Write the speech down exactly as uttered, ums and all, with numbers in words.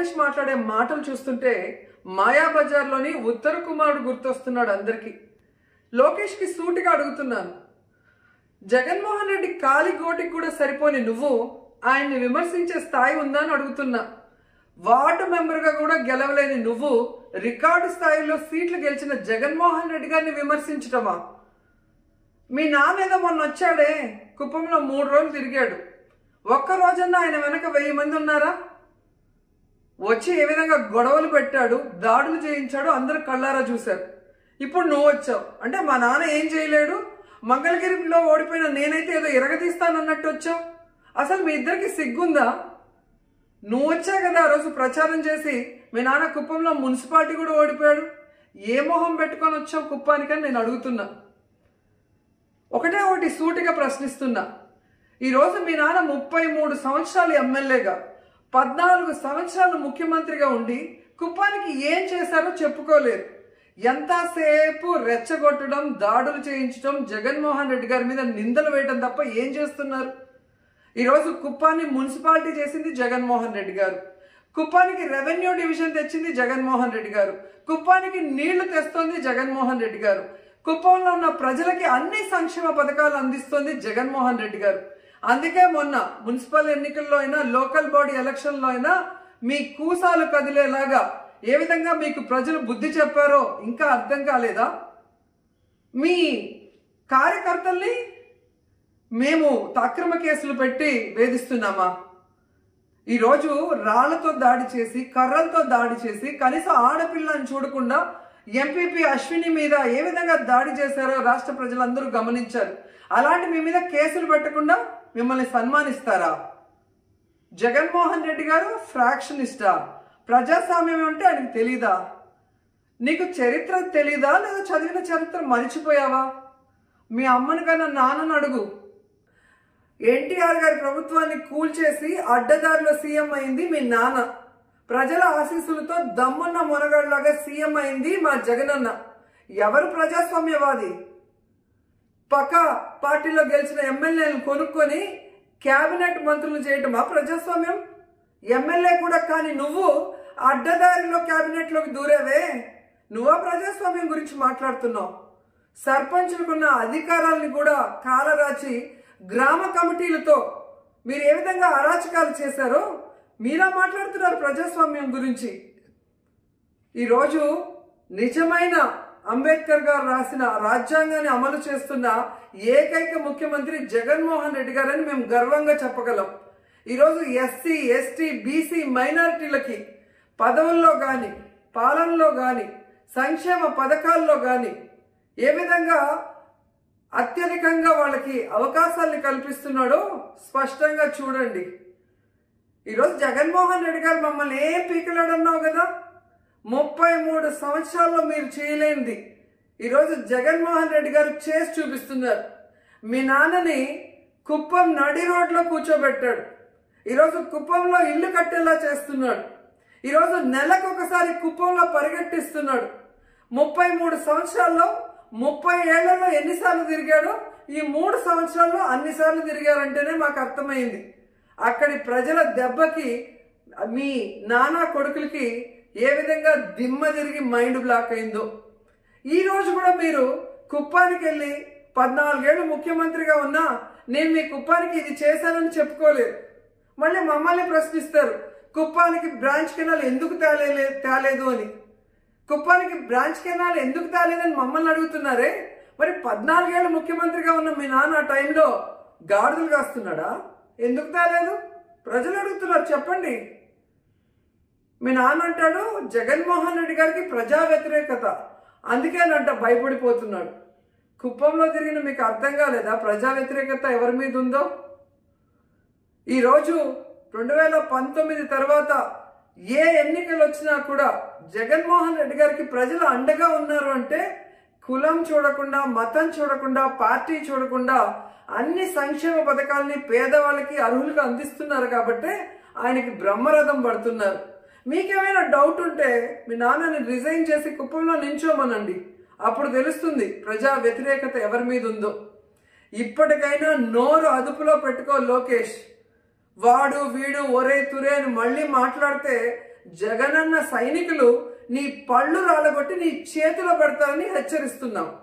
లోకేష్ మాట్లాడే మాటలు చూస్తుంటే మాయాబజార్లోని ఉత్తర కుమారుడు గుర్తొస్తున్నాడు అందరికీ. లోకేష్కి సూటిగా అడుగుతున్నాను, జగన్మోహన్ రెడ్డి కాలి గోటికి కూడా సరిపోని నువ్వు ఆయన్ని విమర్శించే స్థాయి ఉందా అని అడుగుతున్నా. వార్డు మెంబర్గా కూడా గెలవలేని నువ్వు రికార్డు స్థాయిలో సీట్లు గెలిచిన జగన్మోహన్ రెడ్డి గారిని విమర్శించటమా? మీ నాన్న ఏదో మొన్న వచ్చాడే, కుప్పంలో మూడు రోజులు తిరిగాడు. ఒక్క రోజన్నా ఆయన వెనక వెయ్యి మంది ఉన్నారా? వచ్చి ఏ విధంగా గొడవలు పెట్టాడు, దాడులు చేయించాడు, అందరూ కళ్ళారా చూశారు. ఇప్పుడు నువ్వు వచ్చావు అంటే మా నాన్న ఏం చేయలేడు, మంగళగిరిలో ఓడిపోయిన నేనైతే ఏదో ఎరగదీస్తానన్నట్టు వచ్చావు. అసలు మీ ఇద్దరికి సిగ్గుందా? నువ్వు వచ్చా కదా ఆ రోజు ప్రచారం చేసి మీ నాన్న కుప్పంలో మున్సిపాలిటీ కూడా ఓడిపోయాడు. ఏ మొహం పెట్టుకొని వచ్చావు కుప్పానికని నేను అడుగుతున్నా. ఒకటే ఒకటి సూటిగా ప్రశ్నిస్తున్నా. ఈరోజు మీ నాన్న ముప్పై మూడు సంవత్సరాలు ఎమ్మెల్యేగా, పద్నాలుగు సంవత్సరాలు ముఖ్యమంత్రిగా ఉండి కుప్పానికి ఏం చేశారో చెప్పుకోలేరు. ఎంతసేపు రెచ్చగొట్టడం, దాడులు చేయించడం, జగన్మోహన్ రెడ్డి గారి మీద నిందలు వేయడం తప్ప ఏం చేస్తున్నారు? ఈరోజు కుప్పాన్ని మున్సిపాలిటీ చేసింది జగన్మోహన్ రెడ్డి గారు, కుప్పానికి రెవెన్యూ డివిజన్ తెచ్చింది జగన్మోహన్ రెడ్డి గారు, కుప్పానికి నీళ్లు తెస్తోంది జగన్మోహన్ రెడ్డి గారు, కుప్పంలో ఉన్న ప్రజలకి అన్ని సంక్షేమ పథకాలు అందిస్తోంది జగన్మోహన్ రెడ్డి గారు. అందుకే మొన్న మున్సిపల్ ఎన్నికల్లో అయినా, లోకల్ బాడీ ఎలక్షన్లో అయినా మీ కూసాలు కదిలేలాగా ఏ విధంగా మీకు ప్రజలు బుద్ధి చెప్పారో ఇంకా అర్థం కాలేదా? మీ కార్యకర్తల్ని మేము అక్రమ కేసులు పెట్టి వేధిస్తున్నామా? ఈరోజు రాళ్లతో దాడి చేసి, కర్రలతో దాడి చేసి, కనీసం ఆడపిల్లని చూడకుండా ఎంపీపీ అశ్విని మీద ఏ విధంగా దాడి చేశారో రాష్ట్ర ప్రజలందరూ గమనించారు. అలాంటి మీ మీద కేసులు పెట్టకుండా మిమ్మల్ని సన్మానిస్తారా? జగన్మోహన్ రెడ్డి గారు ఫ్రాక్షనిస్టా? ప్రజాస్వామ్యం అంటే ఆయనకు తెలీదా? నీకు చరిత్ర తెలీదా, లేదా చదివిన చరిత్ర మరిచిపోయావా? మీ అమ్మని కన్నా నాన్నను అడుగు. ఎన్టీఆర్ గారి ప్రభుత్వాన్ని కూల్చేసి అడ్డదారిలో సీఎం అయింది మీ నాన్న. ప్రజల ఆశీస్సులతో దమ్మున్న మొనగాళ్ళలాగా సీఎం అయింది మా జగనన్న. ఎవరు ప్రజాస్వామ్యవాది? పక్క పార్టీలో గెలిచిన ఎమ్మెల్యేలను కొనుక్కొని క్యాబినెట్ మంత్రులు చేయటమా ప్రజాస్వామ్యం? ఎమ్మెల్యే కూడా కానీ నువ్వు అడ్డదారిలో క్యాబినెట్లోకి దూరేవే, నువ్వా ప్రజాస్వామ్యం గురించి మాట్లాడుతున్నావు? సర్పంచులకున్న అధికారాలని కూడా కాలరాచి గ్రామ కమిటీలతో మీరు ఏ విధంగా అరాచకాలు చేశారో మీరా మాట్లాడుతున్నారు ప్రజాస్వామ్యం గురించి. ఈరోజు నిజమైన అంబేద్కర్ గారు రాసిన రాజ్యాంగాన్ని అమలు చేస్తున్న ఏకైక ముఖ్యమంత్రి జగన్మోహన్ రెడ్డి గారని మేము గర్వంగా చెప్పగలం. ఈరోజు ఎస్సీ, ఎస్టీ, బీసీ మైనారిటీలకి పదవుల్లో కానీ, పాలనలో కానీ, సంక్షేమ పథకాల్లో కానీ ఏ విధంగా అత్యధికంగా వాళ్ళకి అవకాశాలను కల్పిస్తున్నాడో స్పష్టంగా చూడండి. ఈరోజు జగన్మోహన్ రెడ్డి గారు మమ్మల్ని ఏం పీకలాడన్నావు కదా, ముప్పై మూడు సంవత్సరాల్లో మీరు చేయలేనిది ఈరోజు జగన్మోహన్ రెడ్డి గారు చేసి చూపిస్తున్నారు. మీ నాన్నని కుప్పం నడి రోడ్లో కూర్చోబెట్టాడు. ఈరోజు కుప్పంలో ఇల్లు కట్టేలా చేస్తున్నాడు. ఈరోజు నెలకు ఒకసారి కుప్పంలో పరిగెట్టిస్తున్నాడు. ముప్పై మూడు సంవత్సరాల్లో ముప్పై ఏళ్లలో ఎన్నిసార్లు తిరిగాడో ఈ మూడు సంవత్సరాల్లో అన్నిసార్లు తిరిగారంటేనే మాకు అర్థమైంది. అక్కడి ప్రజల దెబ్బకి మీ నానా కొడుకులకి ఏ విధంగా దిమ్మ తిరిగి మైండ్ బ్లాక్ అయిందో. ఈ రోజు కూడా మీరు కుప్పానికి వెళ్ళి పద్నాలుగేళ్లు ముఖ్యమంత్రిగా ఉన్నా నేను మీ కుప్పానికి ఇది చేశానని చెప్పుకోలేదు. మళ్ళీ మమ్మల్ని ప్రశ్నిస్తారు, కుప్పానికి బ్రాంచ్ కెనాల్ ఎందుకు తేలే తేలేదు అని. కుప్పానికి బ్రాంచ్ కెనాల్ ఎందుకు తేలేదని మమ్మల్ని అడుగుతున్నారే. మరి పద్నాలుగేళ్లు ముఖ్యమంత్రిగా ఉన్న మీ నాన్న ఆ టైంలో గాడిదలు కాస్తున్నాడా? ఎందుకు తేలేదు? ప్రజలు అడుగుతున్నారు, చెప్పండి. మీ నాన్న అంటాడు జగన్మోహన్ రెడ్డి గారికి ప్రజా వ్యతిరేకత, అందుకేనంట భయపడిపోతున్నాడు. కుప్పంలో తిరిగిన మీకు అర్థం కాలేదా ప్రజా వ్యతిరేకత ఎవరి మీద ఉందో? ఈరోజు రెండు వేల పంతొమ్మిది తర్వాత ఏ ఎన్నికలు వచ్చినా కూడా జగన్మోహన్ రెడ్డి గారికి ప్రజలు అండగా ఉన్నారు అంటే కులం చూడకుండా, మతం చూడకుండా, పార్టీ చూడకుండా అన్ని సంక్షేమ పథకాలని పేదవాళ్ళకి అర్హులకు అందిస్తున్నారు కాబట్టి ఆయనకి బ్రహ్మరథం పడుతున్నారు. మీకేమైనా డౌట్ ఉంటే మీ నాన్నని రిజైన్ చేసి కుప్పంలో నించోమనండి, అప్పుడు తెలుస్తుంది ప్రజా వ్యతిరేకత ఎవరి మీద ఉందో. ఇప్పటికైనా నోరు అదుపులో పెట్టుకో లోకేష్. వాడు వీడు ఒరే తురే అని మళ్ళీ మాట్లాడితే జగనన్న సైనికులు నీ పళ్ళు రాలగొట్టి నీ చేతిలో పెడతారని హెచ్చరిస్తున్నాం.